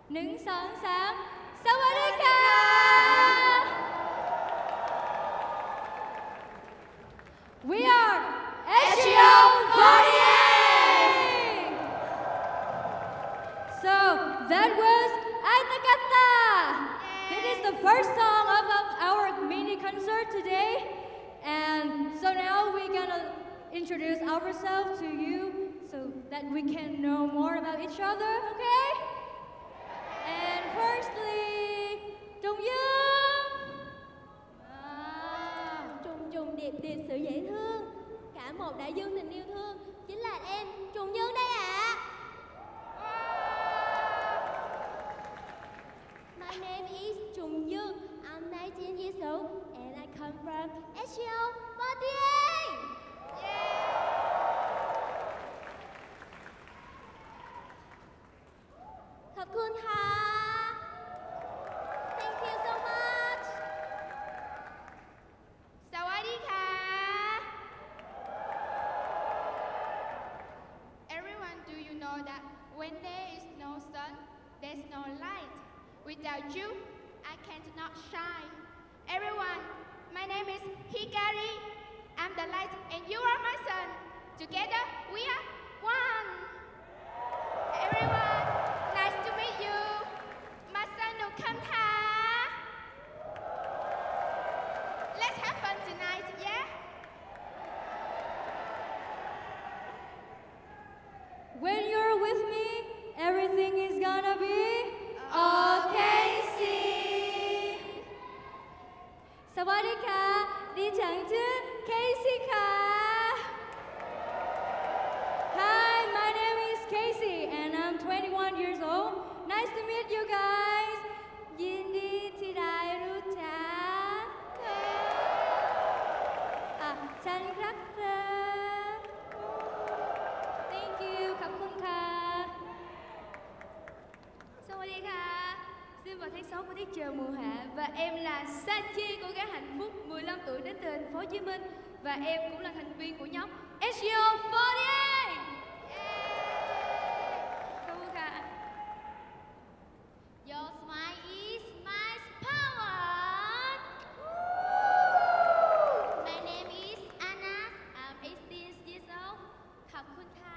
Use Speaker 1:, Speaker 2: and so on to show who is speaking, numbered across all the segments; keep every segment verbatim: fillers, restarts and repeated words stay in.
Speaker 1: หนึ่งสองสามสวัสดีค่ะ We are H E O forty-eight. So that was Aitakata. This is the first song of our mini concert today. And so now we're gonna introduce ourselves to you so that we can know more about each other, okay? And firstly, Trung Dương.
Speaker 2: À, trùng trùng điệp điệp sự dễ thương, cả một đại dương tình yêu thương, chính là em Trùng Dương đây ạ. My name is Trùng Dương. I'm nineteen years old and I come from H E O forty-eight. Khop khunค่ะ Thank you so much.
Speaker 3: Sawadika. Everyone, do you know that when there is no sun, there's no light? Without you, I cannot shine. Everyone, my name is Hikari. I'm the light and you are my sun. Together, we are one. Everyone, nice to meet you. Masano Kanta. Let's have fun tonight, yeah?
Speaker 1: When you're with me, everything is gonna be okay. See. สวัสดีค่ะดิฉันชื่อ Casey ค่ะ Hi, my name is Casey and I'm twenty-one years old. Nice to meet you guys. ยินดีที่ได้รู้จักอ่ะฉันรักเธอ Thank you ขอบคุณค่ะ
Speaker 3: Sawadika. Xin vào tháng sáu của tiết trời mùa hạ và em là Sachi, cô gái hạnh phúc mười lăm tuổi đến từ thành phố Hồ Chí Minh và em cũng là thành viên của nhóm H E O forty-eight. Cảm ơnค่ะ.
Speaker 2: Your smile is my power. My name is Anna. I'm eighteen years old. ขอบคุณค่ะ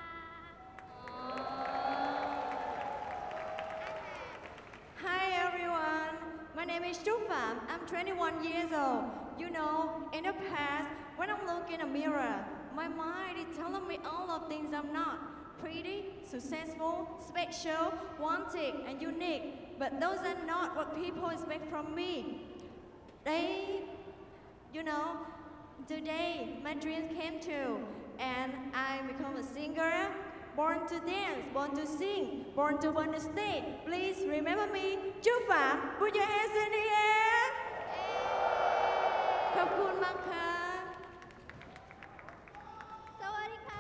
Speaker 4: Hi everyone, my name is Trúc Phạm. I'm twenty-one years old. You know, in the past, when I'm looking in a mirror, my mind is telling me all of things I'm not. Pretty, successful, special, wanted, and unique. But those are not what people expect from me. They, you know, today my dreams came true, and I become a singer. Born to dance, born to sing, born to win the stage. Please remember me, Chu Phạm. Put your hands in the air. ขอบคุณมากค่ะ
Speaker 2: Sawadika.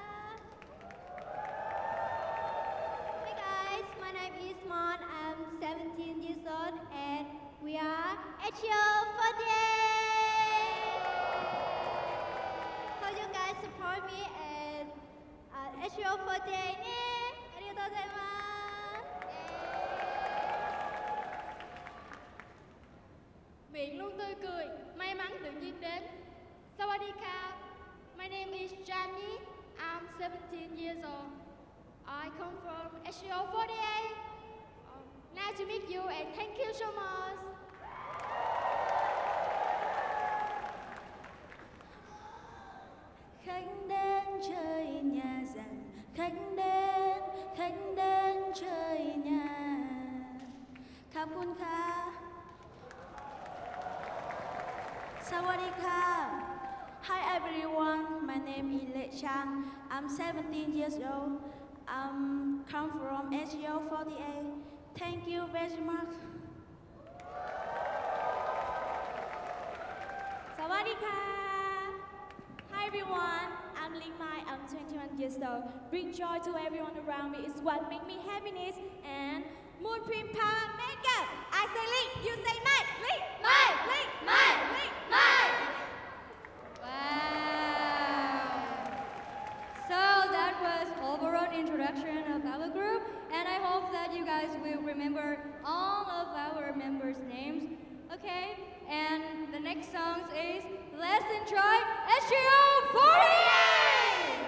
Speaker 2: Hey guys, my name is Mon. I'm seventeen years old and we are H E O forty-eight. Hope you guys support me and uh, H E O forty-eight. Yeah. Arigatou gozaimasu.
Speaker 3: Miệng luôn tươi cười, may mắn tự nhiên đến. Sawadika. My name is Jani. I'm seventeen years old. I come from H E O forty-eight. Um, nice to meet you and thank you so much.
Speaker 4: Khách đến chơi nhà dần, khách đến, khách đến chơi nhà. ขอบคุณค่ะ Sawadika. Hi everyone, my name is Lê Chang. I'm seventeen years old. I'm come from H E O forty-eight. Thank you very much.
Speaker 2: Sawadika. Hi everyone, I'm Ling Mai. I'm twenty-one years old. Bring joy to everyone around me is what makes me happiness and Moon Cream Power Makeup. I say Ling, you say Mai. Ling, Mai, Ling, Mai, Ling, Mai.
Speaker 1: Wow. So that was overall introduction of our group, and I hope that you guys guys will remember all of our members' names. Okay, and the next song is Let's Enjoy S G O forty-eight!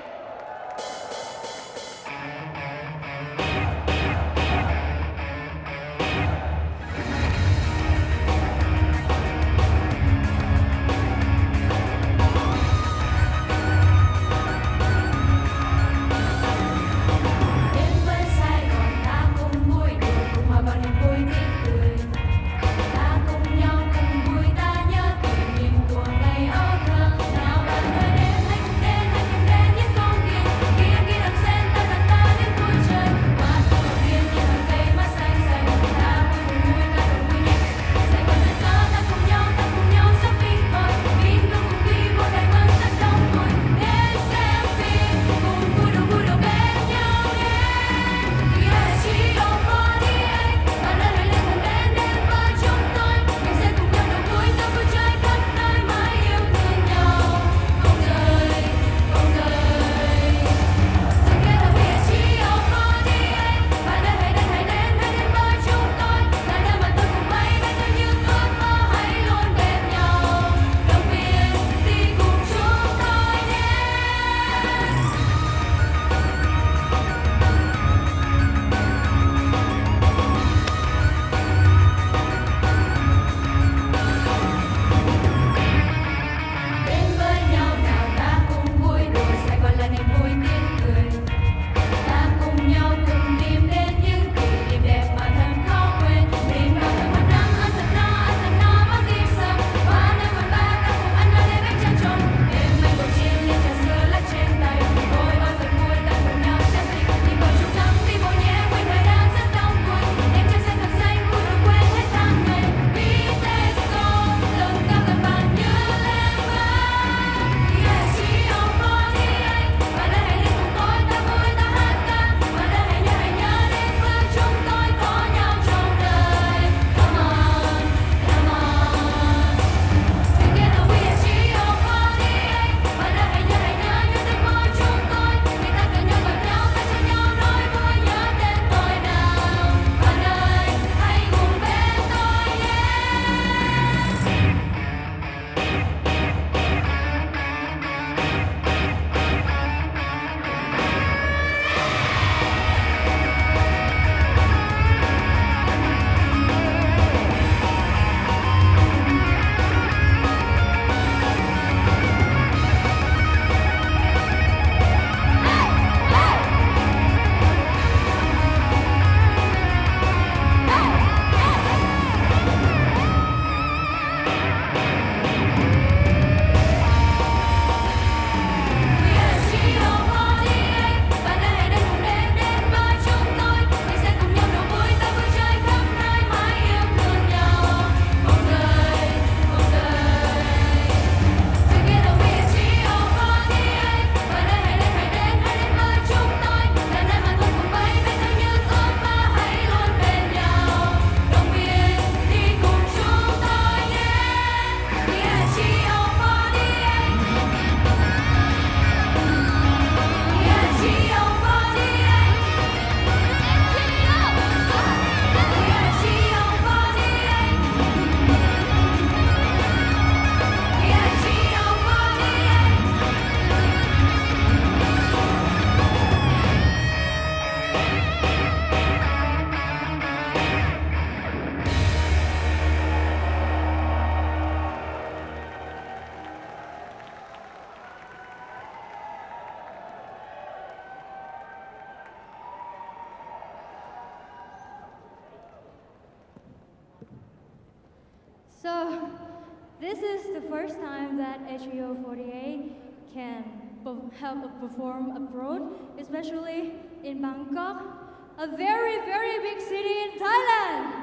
Speaker 1: So, this is the first time that H E O forty-eight can help perform abroad, especially in Bangkok, a very, very big city in Thailand.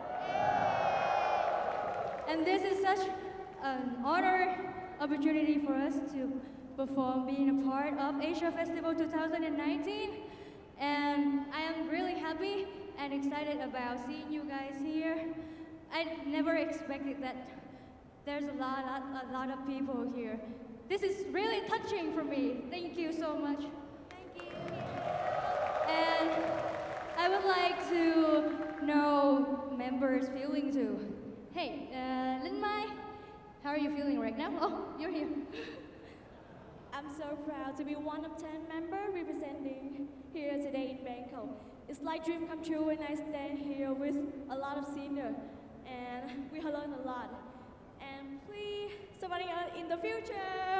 Speaker 1: And this is such an honor opportunity for us to perform, being a part of Asia Festival two thousand nineteen. And I am really happy and excited about seeing you guys here. I never expected that there's a lot, a lot of people here. This is really touching for me. Thank you so much.
Speaker 2: Thank you.
Speaker 1: And I would like to members feeling too. Hey, uh, Linh Mai, how are you feeling right now? Oh, you're here.
Speaker 2: I'm so proud to be one of ten members representing here today in Bangkok. It's like dream come true when I stand here with a lot of seniors, and we have learned a lot. And please, somebody else in the future.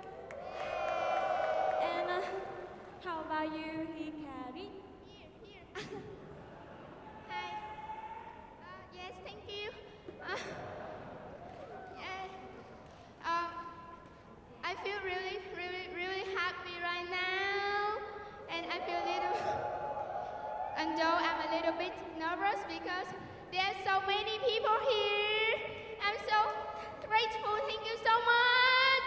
Speaker 2: And uh, how about you, Hikari?
Speaker 3: Here, here. Hi. Uh, yes, thank you. Uh, yeah. Uh, I feel really, really, really happy right now, and I feel a little, and though I'm a little bit nervous because there's so many people here. I'm so grateful. Thank you so much.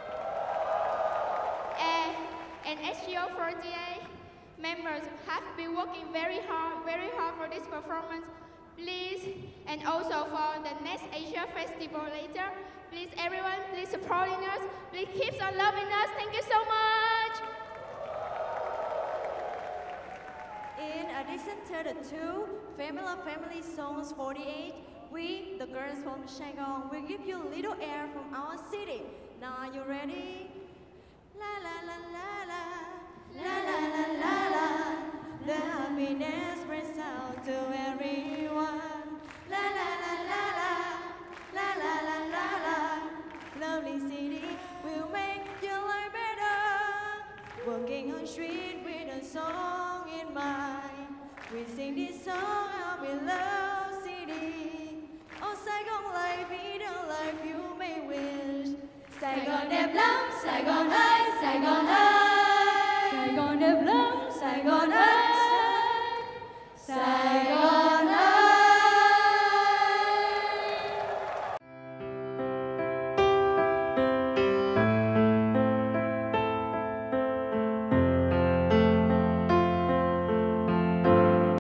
Speaker 3: And, and S G O forty-eight members have been working very hard, very hard for this performance. Please, and also for the next Asia Festival later, please everyone, please supporting us, please keep on loving us. Thank you so much.
Speaker 4: In addition to the two Family Family Songs forty-eight, we, the girls from Saigon, will give you a little air from our city. Now are you ready? La la la la la, la la la la la. The happiness spreads out to everyone. La la la la la, la la la la la. Lovely city will make your life better. Walking on street with a song in mind. We sing this song how we love city. Oh Saigon life, be the life you may wish. Saigon đẹp lắm, Saigon ơi, Saigon ơi.